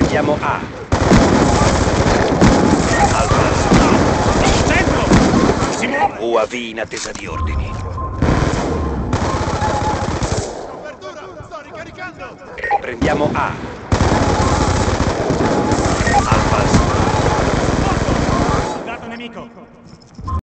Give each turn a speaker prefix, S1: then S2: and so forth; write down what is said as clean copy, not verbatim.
S1: Prendiamo A.
S2: Dentro!
S1: UAV in attesa di ordini.
S2: Sto ricaricando!
S1: Prendiamo A.